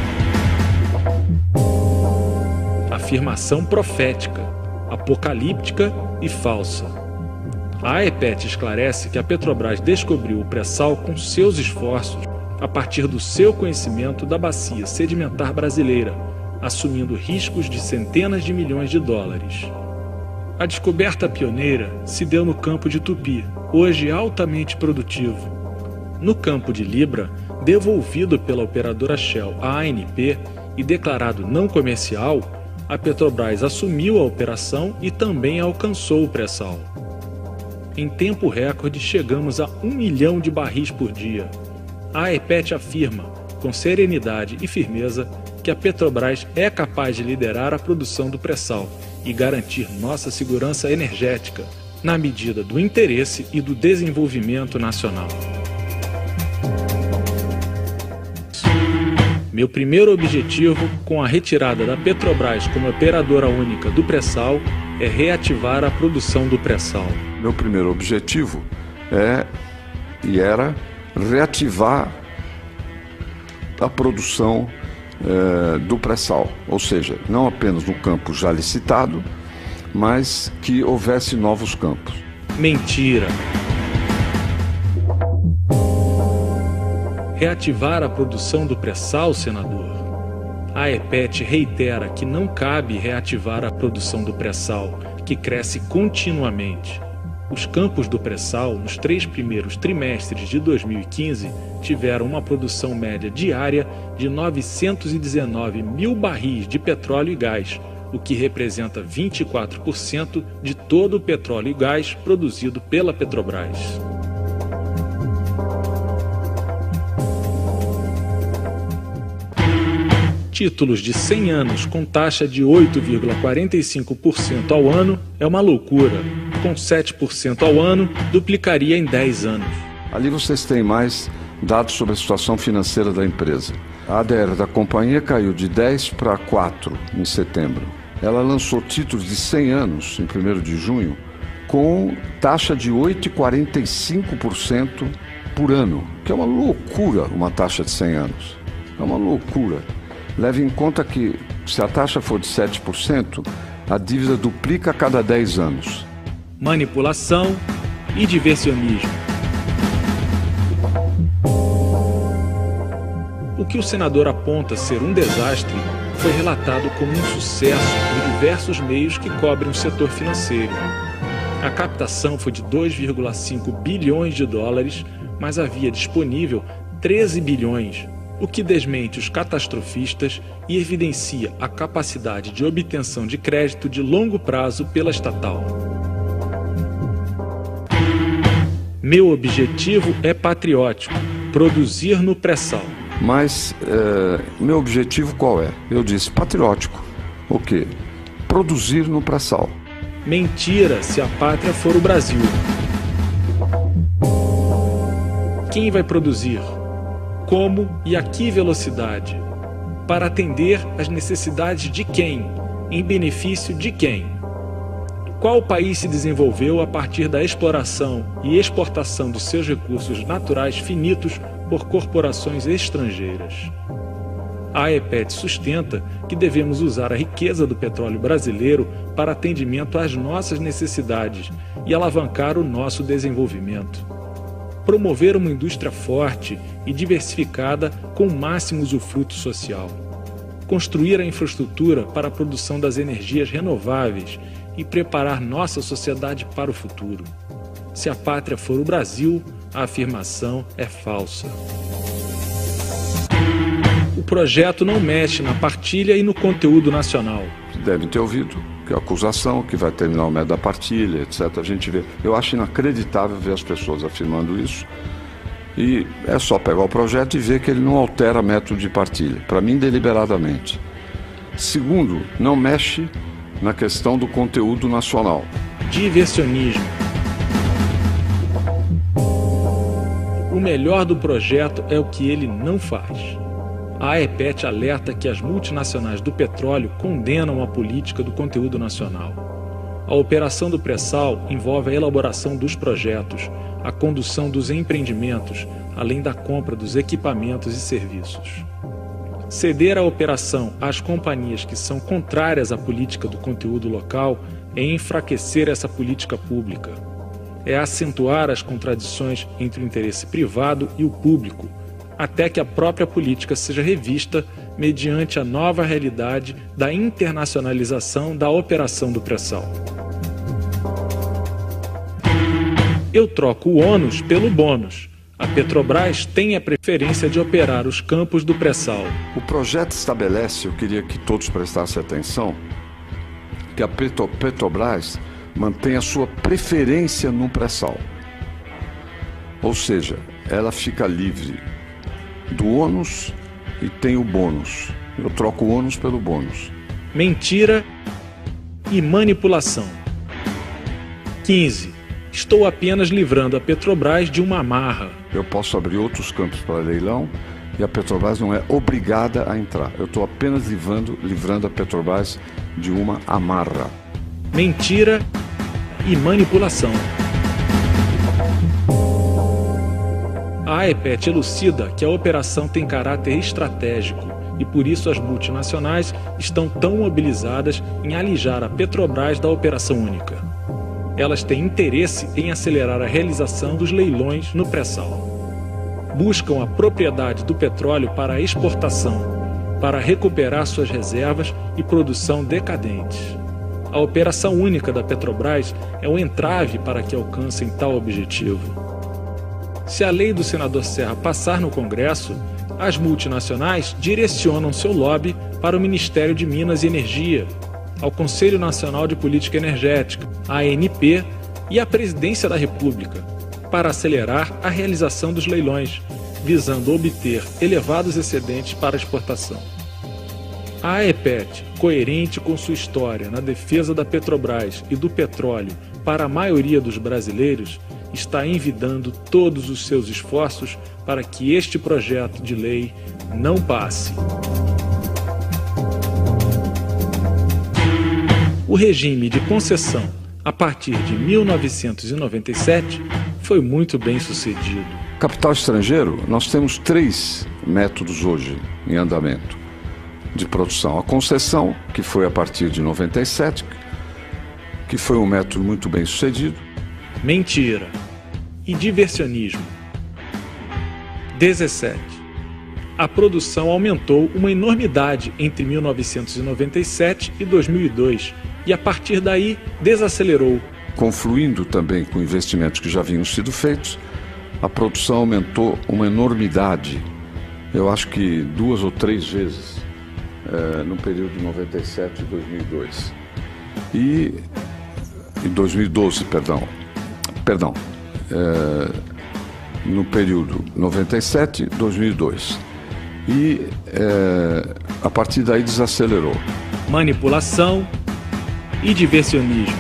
Afirmação profética, apocalíptica e falsa. A AEPET esclarece que a Petrobras descobriu o pré-sal com seus esforços a partir do seu conhecimento da bacia sedimentar brasileira, assumindo riscos de centenas de milhões de dólares. A descoberta pioneira se deu no campo de Tupi, hoje altamente produtivo. No campo de Libra, devolvido pela operadora Shell à A N P e declarado não comercial, a Petrobras assumiu a operação e também alcançou o pré-sal. Em tempo recorde, chegamos a um milhão de barris por dia. A AEPET afirma, com serenidade e firmeza, que a Petrobras é capaz de liderar a produção do pré-sal e garantir nossa segurança energética, na medida do interesse e do desenvolvimento nacional. Meu primeiro objetivo com a retirada da Petrobras como operadora única do pré-sal é reativar a produção do pré-sal. Meu primeiro objetivo é e era reativar a produção eh, do pré-sal, ou seja, não apenas no campo já licitado, mas que houvesse novos campos. Mentira! Reativar a produção do pré-sal, senador? A AEPET reitera que não cabe reativar a produção do pré-sal, que cresce continuamente. Os campos do pré-sal, nos três primeiros trimestres de dois mil e quinze, tiveram uma produção média diária de novecentos e dezenove mil barris de petróleo e gás, o que representa vinte e quatro por cento de todo o petróleo e gás produzido pela Petrobras. Títulos de cem anos com taxa de oito vírgula quarenta e cinco por cento ao ano é uma loucura. Com sete por cento ao ano, duplicaria em dez anos. Ali vocês têm mais dados sobre a situação financeira da empresa. A A D R da companhia caiu de dez para quatro em setembro. Ela lançou títulos de cem anos em primeiro de junho com taxa de oito vírgula quarenta e cinco por cento por ano, que é uma loucura uma taxa de cem anos. É uma loucura. Leve em conta que, se a taxa for de sete por cento, a dívida duplica a cada dez anos. Manipulação e diversionismo. O que o senador aponta ser um desastre foi relatado como um sucesso em diversos meios que cobrem o setor financeiro. A captação foi de dois vírgula cinco bilhões de dólares, mas havia disponível treze bilhões, o que desmente os catastrofistas e evidencia a capacidade de obtenção de crédito de longo prazo pela estatal. Meu objetivo é patriótico: produzir no pré-sal. Mas é, meu objetivo qual é? Eu disse patriótico. O quê? Produzir no pré-sal. Mentira se a pátria for o Brasil. Quem vai produzir? Como e a que velocidade? Para atender às necessidades de quem? Em benefício de quem? Qual país se desenvolveu a partir da exploração e exportação de seus recursos naturais finitos por corporações estrangeiras? A AEPET sustenta que devemos usar a riqueza do petróleo brasileiro para atendimento às nossas necessidades e alavancar o nosso desenvolvimento. Promover uma indústria forte e diversificada com máximo usufruto social. Construir a infraestrutura para a produção das energias renováveis e preparar nossa sociedade para o futuro. Se a pátria for o Brasil, a afirmação é falsa. O projeto não mexe na partilha e no conteúdo nacional. Devem ter ouvido que é a acusação, que vai terminar o método da partilha, etcétera. A gente vê. Eu acho inacreditável ver as pessoas afirmando isso. E é só pegar o projeto e ver que ele não altera método de partilha. Para mim, deliberadamente. Segundo, não mexe na questão do conteúdo nacional. Diversionismo. O melhor do projeto é o que ele não faz. A AEPET alerta que as multinacionais do petróleo condenam a política do conteúdo nacional. A operação do pré-sal envolve a elaboração dos projetos, a condução dos empreendimentos, além da compra dos equipamentos e serviços. Ceder a operação às companhias que são contrárias à política do conteúdo local é enfraquecer essa política pública. É acentuar as contradições entre o interesse privado e o público, até que a própria política seja revista mediante a nova realidade da internacionalização da operação do pré-sal. Eu troco o ônus pelo bônus. A Petrobras tem a preferência de operar os campos do pré-sal. O projeto estabelece, eu queria que todos prestassem atenção, que a Petro, Petrobras mantém a sua preferência no pré-sal. Ou seja, ela fica livre do ônus e tem o bônus. Eu troco o ônus pelo bônus. Mentira e manipulação. quinze. Estou apenas livrando a Petrobras de uma amarra. Eu posso abrir outros campos para leilão e a Petrobras não é obrigada a entrar. Eu estou apenas livrando, livrando a Petrobras de uma amarra. Mentira e manipulação. A AEPET elucida que a operação tem caráter estratégico e por isso as multinacionais estão tão mobilizadas em alijar a Petrobras da operação única. Elas têm interesse em acelerar a realização dos leilões no pré-sal. Buscam a propriedade do petróleo para a exportação, para recuperar suas reservas e produção decadentes. A operação única da Petrobras é um entrave para que alcancem tal objetivo. Se a lei do senador Serra passar no Congresso, as multinacionais direcionam seu lobby para o Ministério de Minas e Energia, ao Conselho Nacional de Política Energética, a A N P e à Presidência da República, para acelerar a realização dos leilões, visando obter elevados excedentes para exportação. A AEPET, coerente com sua história na defesa da Petrobras e do petróleo para a maioria dos brasileiros, está envidando todos os seus esforços para que este projeto de lei não passe. O regime de concessão, a partir de mil novecentos e noventa e sete, foi muito bem sucedido. Capital estrangeiro, nós temos três métodos hoje em andamento de produção. A concessão, que foi a partir de noventa e sete, que foi um método muito bem sucedido. Mentira e diversionismo. dezessete. A produção aumentou uma enormidade entre mil novecentos e noventa e sete e dois mil e dois e a partir daí desacelerou. Confluindo também com investimentos que já haviam sido feitos, a produção aumentou uma enormidade. Eu acho que duas ou três vezes é, no período de noventa e sete e dois mil e dois. E em dois mil e doze, perdão. Perdão. É, no período noventa e sete e dois mil e dois. e é, a partir daí desacelerou. Manipulação e diversionismo.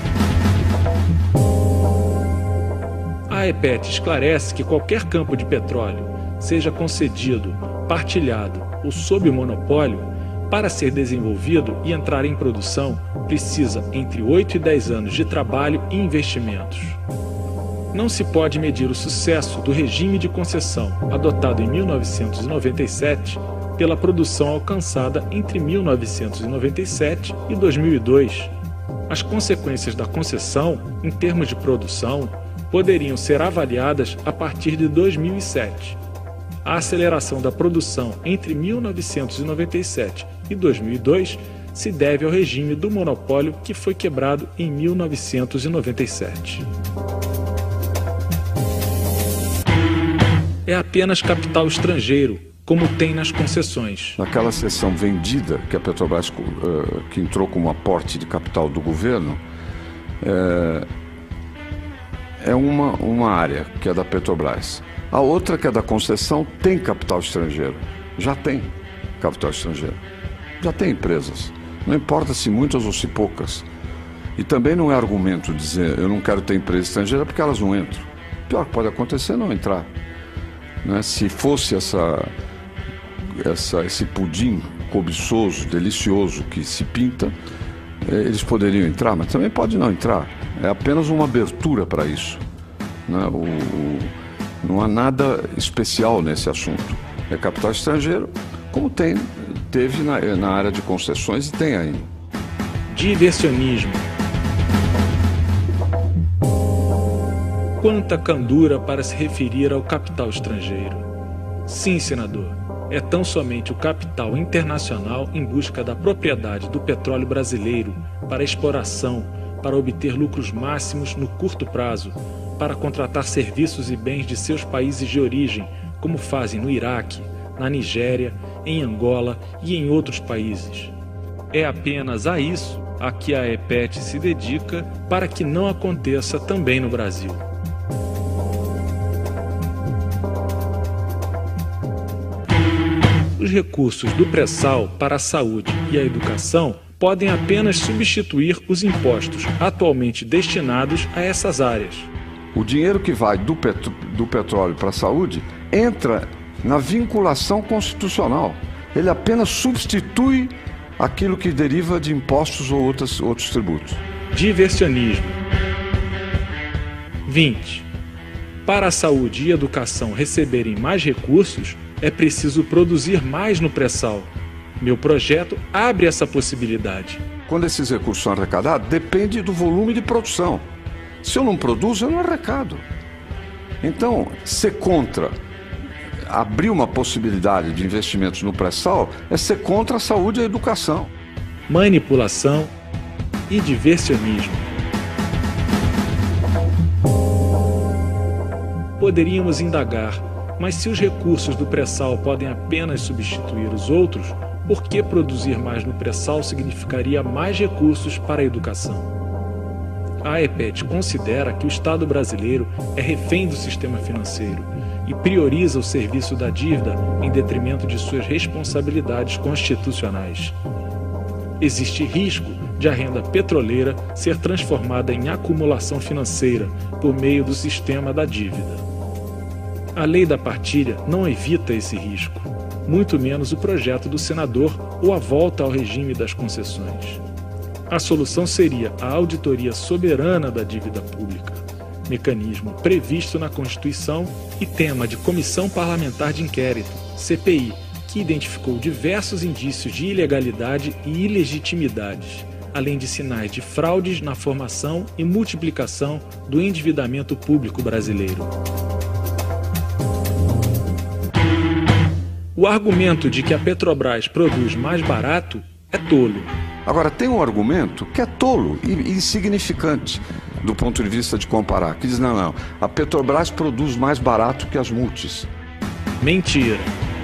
A AEPET esclarece que qualquer campo de petróleo, seja concedido, partilhado ou sob monopólio, para ser desenvolvido e entrar em produção, precisa entre oito e dez anos de trabalho e investimentos. Não se pode medir o sucesso do regime de concessão adotado em mil novecentos e noventa e sete pela produção alcançada entre mil novecentos e noventa e sete e dois mil e dois. As consequências da concessão, em termos de produção, poderiam ser avaliadas a partir de dois mil e sete. A aceleração da produção entre mil novecentos e noventa e sete e dois mil e dois se deve ao regime do monopólio que foi quebrado em mil novecentos e noventa e sete. É apenas capital estrangeiro, como tem nas concessões. Naquela seção vendida, que a Petrobras uh, que entrou como aporte de capital do governo, é, é uma, uma área que é da Petrobras. A outra, que é da concessão, tem capital estrangeiro. Já tem capital estrangeiro. Já tem empresas. Não importa se muitas ou se poucas. E também não é argumento dizer eu não quero ter empresa estrangeira porque elas não entram. O pior que pode acontecer é não entrar. Né? Se fosse essa, essa, esse pudim cobiçoso, delicioso que se pinta, eles poderiam entrar, mas também pode não entrar. É apenas uma abertura para isso. Né? O, o, não há nada especial nesse assunto. É capital estrangeiro, como tem, teve na, na área de concessões e tem ainda. Diversionismo. Quanta candura para se referir ao capital estrangeiro. Sim, senador, é tão somente o capital internacional em busca da propriedade do petróleo brasileiro para exploração, para obter lucros máximos no curto prazo, para contratar serviços e bens de seus países de origem, como fazem no Iraque, na Nigéria, em Angola e em outros países. É apenas a isso a que a AEPET se dedica para que não aconteça também no Brasil. Os recursos do pré-sal para a saúde e a educação podem apenas substituir os impostos atualmente destinados a essas áreas. O dinheiro que vai do, petro, do petróleo para a saúde entra na vinculação constitucional. Ele apenas substitui aquilo que deriva de impostos ou outros, outros tributos. Diversionismo. vinte. Para a saúde e educação receberem mais recursos, é preciso produzir mais no pré-sal. Meu projeto abre essa possibilidade. Quando esses recursos são arrecadados, depende do volume de produção. Se eu não produzo, eu não arrecado. Então, ser contra abrir uma possibilidade de investimentos no pré-sal é ser contra a saúde e a educação. Manipulação e diversionismo. Poderíamos indagar, mas se os recursos do pré-sal podem apenas substituir os outros, por que produzir mais no pré-sal significaria mais recursos para a educação? A AEPET considera que o Estado brasileiro é refém do sistema financeiro e prioriza o serviço da dívida em detrimento de suas responsabilidades constitucionais. Existe risco de a renda petroleira ser transformada em acumulação financeira por meio do sistema da dívida. A lei da partilha não evita esse risco, muito menos o projeto do senador ou a volta ao regime das concessões. A solução seria a auditoria soberana da dívida pública, mecanismo previsto na Constituição e tema de Comissão Parlamentar de Inquérito, C P I, que identificou diversos indícios de ilegalidade e ilegitimidades, além de sinais de fraudes na formação e multiplicação do endividamento público brasileiro. O argumento de que a Petrobras produz mais barato é tolo. Agora, tem um argumento que é tolo e insignificante do ponto de vista de comparar, que diz, não, não, a Petrobras produz mais barato que as multis. Mentira.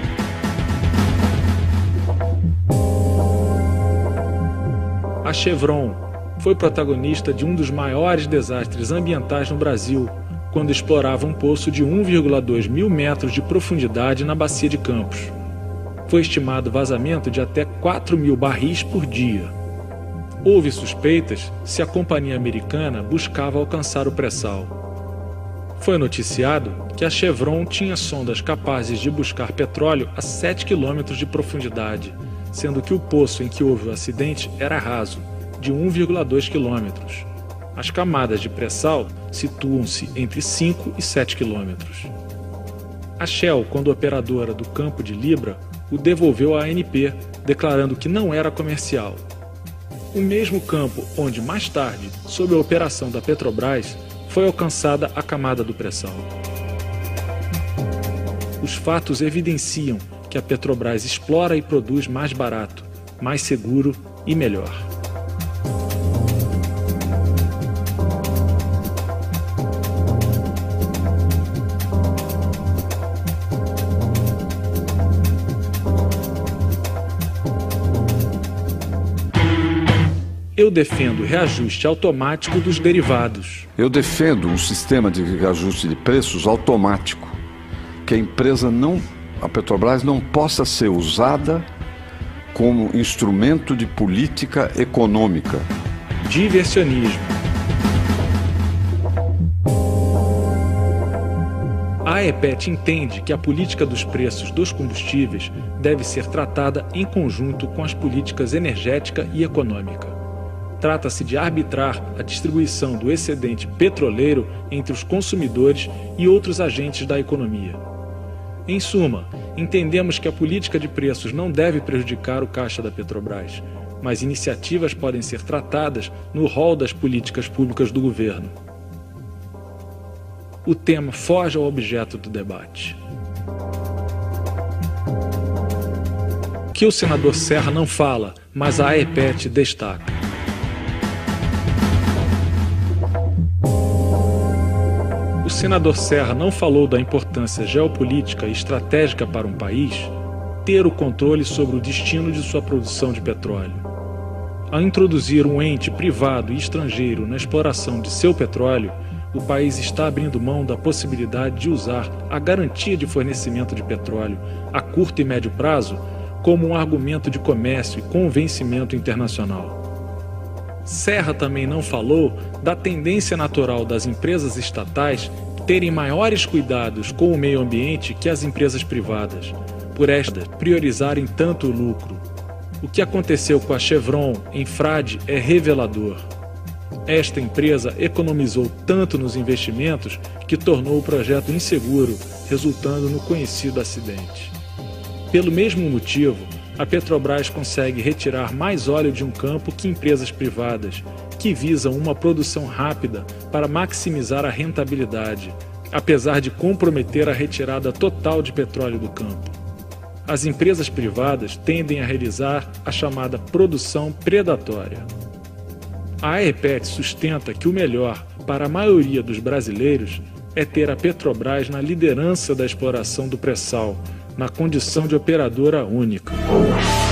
A Chevron foi protagonista de um dos maiores desastres ambientais no Brasil, quando explorava um poço de um vírgula dois mil metros de profundidade na Bacia de Campos. foi estimado vazamento de até quatro mil barris por dia. Houve suspeitas se a companhia americana buscava alcançar o pré-sal. Foi noticiado que a Chevron tinha sondas capazes de buscar petróleo a sete quilômetros de profundidade, sendo que o poço em que houve o acidente era raso, de um vírgula dois quilômetros. As camadas de pré-sal situam-se entre cinco e sete quilômetros. A Shell, quando operadora do campo de Libra, o devolveu à A N P, declarando que não era comercial. O mesmo campo onde, mais tarde, sob a operação da Petrobras, foi alcançada a camada do pré-sal. Os fatos evidenciam que a Petrobras explora e produz mais barato, mais seguro e melhor. Eu defendo o reajuste automático dos derivados. Eu defendo um sistema de reajuste de preços automático, que a empresa não, a Petrobras não possa ser usada como instrumento de política econômica. Diversionismo. A AEPET entende que a política dos preços dos combustíveis deve ser tratada em conjunto com as políticas energética e econômica. Trata-se de arbitrar a distribuição do excedente petroleiro entre os consumidores e outros agentes da economia. Em suma, entendemos que a política de preços não deve prejudicar o caixa da Petrobras, mas iniciativas podem ser tratadas no rol das políticas públicas do governo. O tema foge ao objeto do debate. Que o senador Serra não fala, mas a AEPET destaca. O senador Serra não falou da importância geopolítica e estratégica para um país ter o controle sobre o destino de sua produção de petróleo. Ao introduzir um ente privado e estrangeiro na exploração de seu petróleo, o país está abrindo mão da possibilidade de usar a garantia de fornecimento de petróleo a curto e médio prazo como um argumento de comércio e convencimento internacional. Serra também não falou da tendência natural das empresas estatais terem maiores cuidados com o meio ambiente que as empresas privadas, por estas priorizarem tanto o lucro. O que aconteceu com a Chevron em Frade é revelador. Esta empresa economizou tanto nos investimentos que tornou o projeto inseguro, resultando no conhecido acidente. Pelo mesmo motivo, a Petrobras consegue retirar mais óleo de um campo que empresas privadas, que visam uma produção rápida para maximizar a rentabilidade, apesar de comprometer a retirada total de petróleo do campo. As empresas privadas tendem a realizar a chamada produção predatória. A AEPET sustenta que o melhor para a maioria dos brasileiros é ter a Petrobras na liderança da exploração do pré-sal, na condição de operadora única.